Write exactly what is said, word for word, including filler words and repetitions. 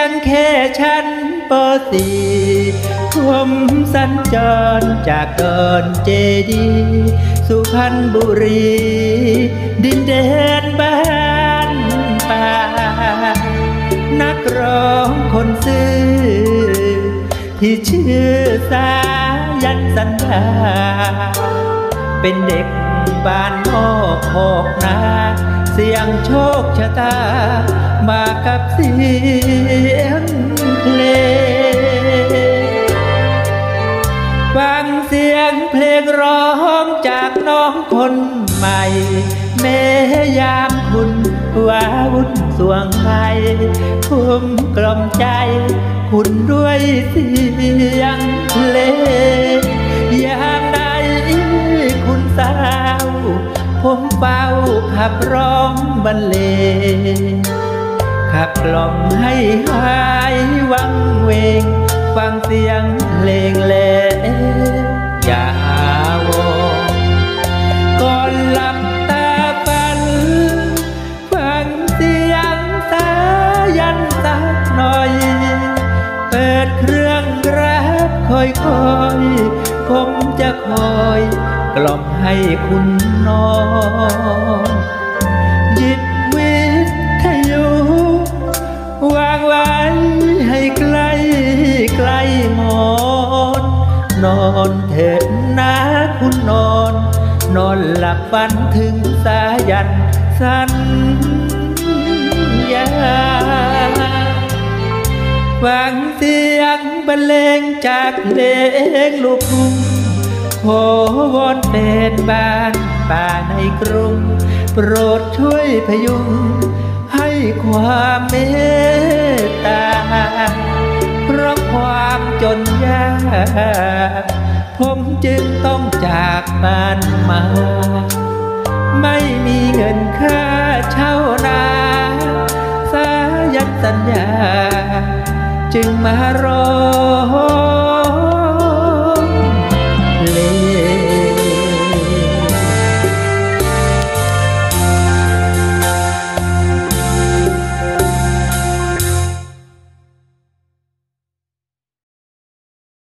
งแค่ชั้นป.สี่ ผมสัญจรจากดอนเจดีย์สุพรรณบุรีดินแดนบ้านป่านักร้องคนซื่อที่ชื่อสายันสัญญาเป็นเด็กบ้านนอกออกนาเสียงโชคชะตามากับเสียงเพลงฟังเสียงเพลงร้องจากน้องคนใหม่แม้ยามคุณว้าวุ่นสวงไห้ผมกล่อมใจคุณด้วยเสียงเพลงอย่างใดคุณสาวผมเฝ้าขับร้องบรรเลงขับกล่อมให้หายวังเวงฟังเสียงเพลงแลอย่าวอนก่อนหลับตาฝันฟังเสียงสายันสักหน่อยเปิดเครื่องรับคอยคอยผมจะคอยกล่อมให้คุณนอนหยิบวิทยุวางไว้ให้ใกล้ใกล้หมอนนอนเถิดนะคุณนอนนอนหลับฝันถึงสายันสัญญาฟังเสียงบรรเลงจากเพลงลูกทุ่งขอวอนเป็นบ้านป่าในกรุงโปรดช่วยพยุงให้ความเมตตาเพราะความจนยากผมจึงต้องจากบ้านมาไม่มีเงินค่าเช่านาสายันสัญญาจึงมารอ